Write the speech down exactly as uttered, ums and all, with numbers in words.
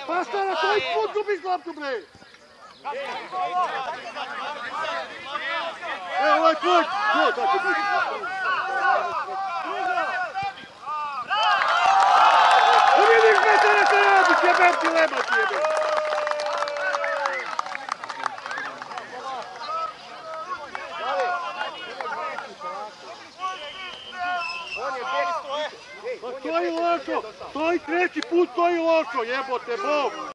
Pa šta na koji put gubiš loptu, bre? Evo ovaj tvoj! To, tako biti. Ne vidiš me se ne se radiš, jebem ti leba ti jebem! Pa to je lošo! To je treći put, to je lošo, jebote Bog!